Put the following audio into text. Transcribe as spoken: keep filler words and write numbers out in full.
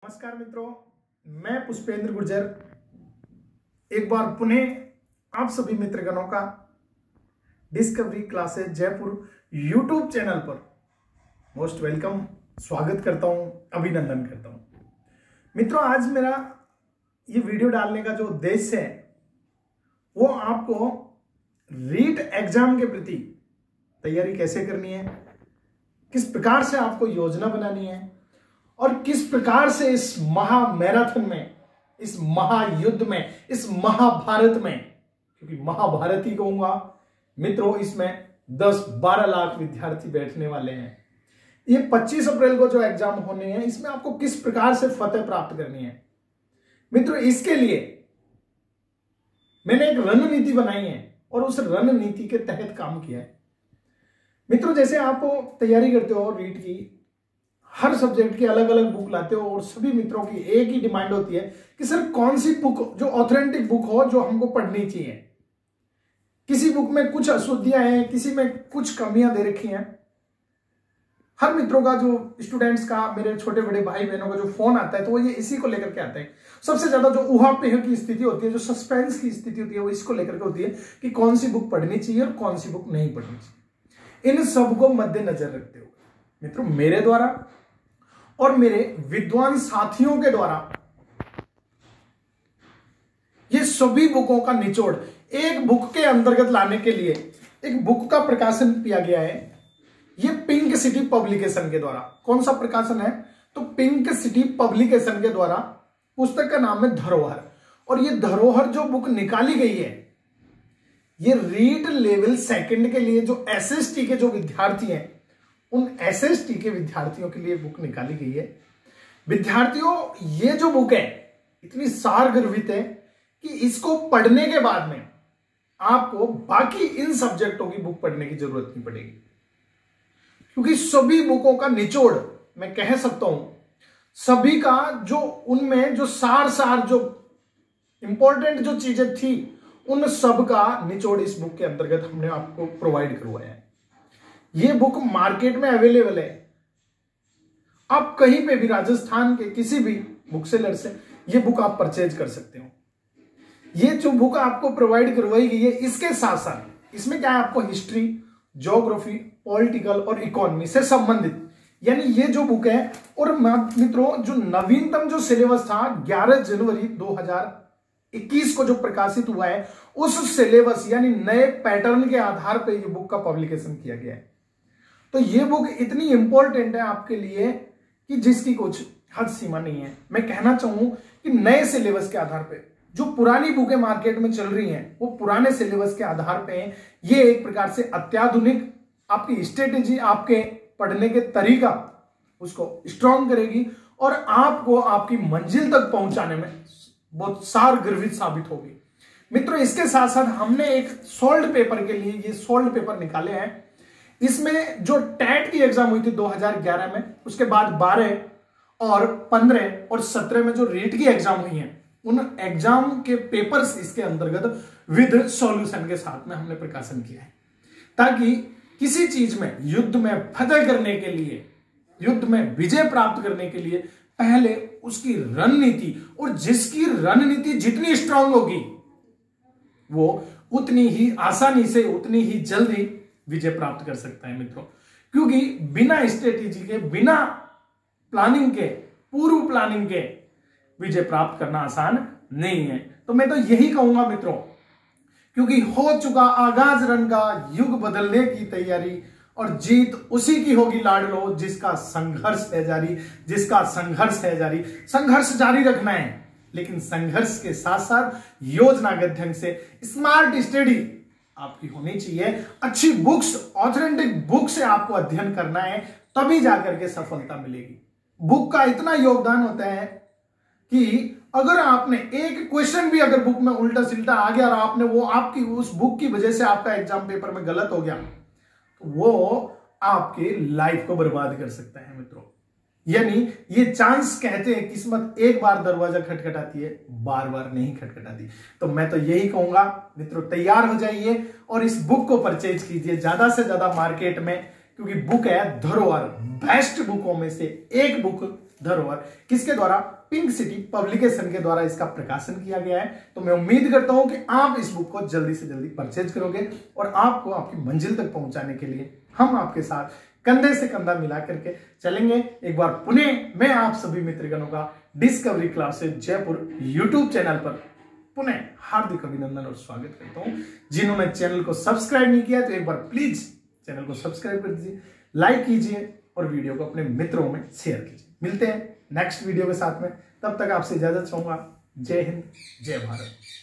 नमस्कार मित्रों, मैं पुष्पेंद्र गुर्जर एक बार पुनः आप सभी मित्रगणों का Discovery classes Jaipur YouTube channel पर मोस्ट वेलकम स्वागत करता हूं, अभिनंदन करता हूं। मित्रों, आज मेरा ये वीडियो डालने का जो उद्देश्य है वो आपको रीट एग्जाम के प्रति तैयारी कैसे करनी है, किस प्रकार से आपको योजना बनानी है और किस प्रकार से इस महा मैराथन में, इस महायुद्ध में, इस महाभारत में, क्योंकि महाभारत ही कहूंगा मित्रों, इसमें दस बारह लाख विद्यार्थी बैठने वाले हैं। ये पच्चीस अप्रैल को जो एग्जाम होने हैं, इसमें आपको किस प्रकार से फतेह प्राप्त करनी है मित्रों, इसके लिए मैंने एक रणनीति बनाई है और उस रणनीति के तहत काम किया है। मित्रों, जैसे आप तैयारी करते हो रीट की, हर सब्जेक्ट की अलग अलग बुक लाते हो और सभी मित्रों की एक ही डिमांड होती है कि सर कौन सी बुक जो ऑथेंटिक बुक हो, जो हमको पढ़नी चाहिए। किसी बुक में कुछ अशुद्धियां हैं, किसी में कुछ कमियां दे रखी हैं। हर मित्रों का, जो स्टूडेंट्स का, मेरे छोटे बड़े भाई बहनों का जो फोन आता है तो वो ये इसी को लेकर के आते हैं। सबसे ज्यादा जो उहापोह की स्थिति होती है, जो सस्पेंस की स्थिति होती है, वो इसको लेकर के होती है कि कौन सी बुक पढ़नी चाहिए और कौन सी बुक नहीं पढ़नी चाहिए। इन सबको मद्देनजर रखते हुए मित्रों, मेरे द्वारा और मेरे विद्वान साथियों के द्वारा ये सभी बुकों का निचोड़ एक बुक के अंतर्गत लाने के लिए एक बुक का प्रकाशन किया गया है। ये पिंक सिटी पब्लिकेशन के द्वारा। कौन सा प्रकाशन है? तो पिंक सिटी पब्लिकेशन के द्वारा। पुस्तक का नाम है धरोहर। और ये धरोहर जो बुक निकाली गई है, ये रीट लेवल सेकंड के लिए जो एसएसटी के जो विद्यार्थी हैं, उन एसएसटी के विद्यार्थियों के लिए बुक निकाली गई है। विद्यार्थियों, ये जो बुक है इतनी सार गर्भित है कि इसको पढ़ने के बाद में आपको बाकी इन सब्जेक्टों की बुक पढ़ने की जरूरत नहीं पड़ेगी, क्योंकि सभी बुकों का निचोड़ मैं कह सकता हूं, सभी का जो उनमें जो सार सार जो इंपॉर्टेंट जो चीजें थी, उन सब का निचोड़ इस बुक के अंतर्गत हमने आपको प्रोवाइड करवाया है। ये बुक मार्केट में अवेलेबल है। आप कहीं पे भी, राजस्थान के किसी भी बुक सेलर से ये बुक आप परचेज कर सकते हो। ये जो बुक आपको प्रोवाइड करवाई गई है, इसके साथ साथ इसमें क्या है, आपको हिस्ट्री, ज्योग्राफी, पॉलिटिकल और इकोनॉमी से संबंधित, यानी ये जो बुक है। और मित्रों, जो नवीनतम जो सिलेबस था ग्यारह जनवरी दो हजार इक्कीस को जो प्रकाशित हुआ है, उस सिलेबस यानी नए पैटर्न के आधार पर ये बुक का पब्लिकेशन किया गया है। तो ये बुक इतनी इंपॉर्टेंट है आपके लिए कि जिसकी कुछ हद सीमा नहीं है। मैं कहना चाहूं कि नए सिलेबस के आधार पे जो पुरानी बुकें मार्केट में चल रही हैं, वो पुराने सिलेबस के आधार पे हैं। ये एक प्रकार से अत्याधुनिक आपकी स्ट्रेटेजी, आपके पढ़ने के तरीका उसको स्ट्रॉन्ग करेगी और आपको आपकी मंजिल तक पहुंचाने में बहुत सार गर्वित साबित होगी। मित्रों, इसके साथ साथ हमने एक सोल्ड पेपर के लिए ये सोल्ड पेपर निकाले हैं। इसमें जो टैट की एग्जाम हुई थी दो हज़ार ग्यारह में, उसके बाद बारह और पंद्रह और सत्रह में जो रीट की एग्जाम हुई है, उन एग्जाम के पेपर्स इसके अंतर्गत विद सॉल्यूशन के साथ में हमने प्रकाशन किया है, ताकि किसी चीज में, युद्ध में फतेह करने के लिए, युद्ध में विजय प्राप्त करने के लिए पहले उसकी रणनीति, और जिसकी रणनीति जितनी स्ट्रांग होगी वो उतनी ही आसानी से, उतनी ही जल्दी विजय प्राप्त कर सकता है मित्रों। क्योंकि बिना स्ट्रेटेजी के, बिना प्लानिंग के, पूर्व प्लानिंग के विजय प्राप्त करना आसान नहीं है। तो मैं तो यही कहूंगा मित्रों, क्योंकि हो चुका आगाज रण का, युग बदलने की तैयारी, और जीत उसी की होगी लाडलो जिसका संघर्ष है जारी, जिसका संघर्ष है जारी। संघर्ष जारी रखना है, लेकिन संघर्ष के साथ साथ योजनाबद्ध ढंग से स्मार्ट स्टडी आपकी होनी चाहिए। अच्छी बुक्स, ऑथेंटिक बुक से आपको अध्ययन करना है, तभी जाकर के सफलता मिलेगी। बुक का इतना योगदान होता है कि अगर आपने एक क्वेश्चन भी अगर बुक में उल्टा सिल्टा आ गया और आपने वो, आपकी उस बुक की वजह से आपका एग्जाम पेपर में गलत हो गया, तो वो आपके लाइफ को बर्बाद कर सकता है मित्रों। यानी ये चांस, कहते हैं किस्मत एक बार दरवाजा खटखटाती है, बार बार नहीं खटखटाती। तो मैं तो यही कहूंगा मित्रों, तैयार हो जाइए और इस बुक को परचेज कीजिए ज्यादा से ज्यादा मार्केट में, क्योंकि बुक है धरोहर, बेस्ट बुकों में से एक बुक धरोहर किसके द्वारा? पिंक सिटी पब्लिकेशन के द्वारा इसका प्रकाशन किया गया है। तो मैं उम्मीद करता हूं कि आप इस बुक को जल्दी से जल्दी परचेज करोगे और आपको आपकी मंजिल तक पहुंचाने के लिए हम आपके साथ कंधे से कंधा मिला करके चलेंगे। एक बार पुनः मैं आप सभी मित्रगणों का Discovery classes Jaipur YouTube channel पर पुनः हार्दिक अभिनंदन और स्वागत करता हूं। जिन्होंने चैनल को सब्सक्राइब नहीं किया तो एक बार प्लीज चैनल को सब्सक्राइब कर दीजिए, लाइक कीजिए और वीडियो को अपने मित्रों में शेयर कीजिए। मिलते हैं नेक्स्ट वीडियो के साथ में, तब तक आपसे इजाजत चाहूंगा। जय हिंद, जय भारत।